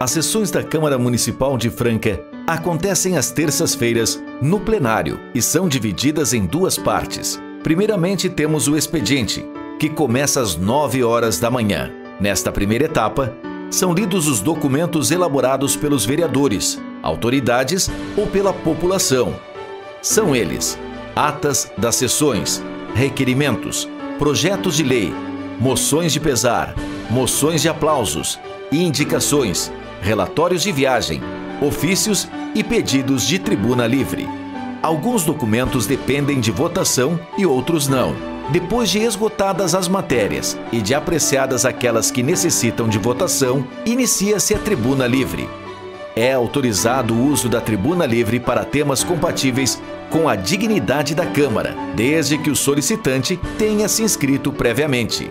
As sessões da Câmara Municipal de Franca acontecem às terças-feiras no plenário e são divididas em duas partes. Primeiramente temos o expediente, que começa às 9 horas da manhã. Nesta primeira etapa, são lidos os documentos elaborados pelos vereadores, autoridades ou pela população. São eles: atas das sessões, requerimentos, projetos de lei, moções de pesar, moções de aplausos, indicações, relatórios de viagem, ofícios e pedidos de tribuna livre. Alguns documentos dependem de votação e outros não. Depois de esgotadas as matérias e de apreciadas aquelas que necessitam de votação, inicia-se a tribuna livre. É autorizado o uso da tribuna livre para temas compatíveis com a dignidade da Câmara, desde que o solicitante tenha se inscrito previamente.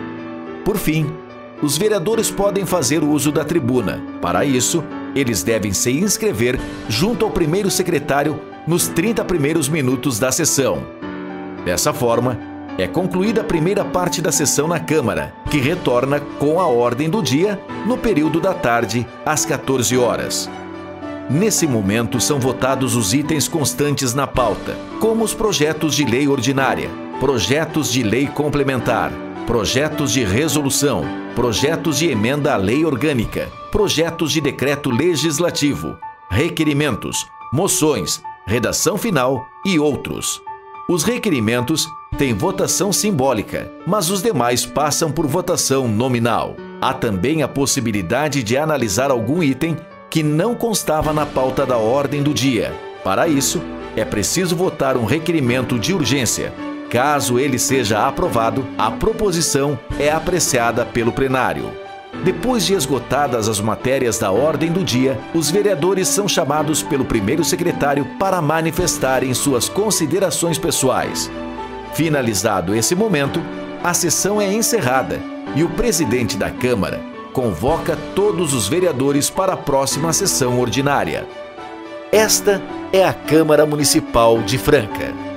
Por fim, os vereadores podem fazer uso da tribuna. Para isso, eles devem se inscrever junto ao primeiro secretário nos 30 primeiros minutos da sessão. Dessa forma, é concluída a primeira parte da sessão na Câmara, que retorna com a ordem do dia no período da tarde, às 14 horas. Nesse momento são votados os itens constantes na pauta, como os projetos de lei ordinária, projetos de lei complementar, projetos de resolução, projetos de emenda à lei orgânica, projetos de decreto legislativo, requerimentos, moções, redação final e outros. Os requerimentos têm votação simbólica, mas os demais passam por votação nominal. Há também a possibilidade de analisar algum item que não constava na pauta da ordem do dia. Para isso, é preciso votar um requerimento de urgência. Caso ele seja aprovado, a proposição é apreciada pelo plenário. Depois de esgotadas as matérias da ordem do dia, os vereadores são chamados pelo primeiro secretário para manifestarem suas considerações pessoais. Finalizado esse momento, a sessão é encerrada e o presidente da Câmara convoca todos os vereadores para a próxima sessão ordinária. Esta é a Câmara Municipal de Franca.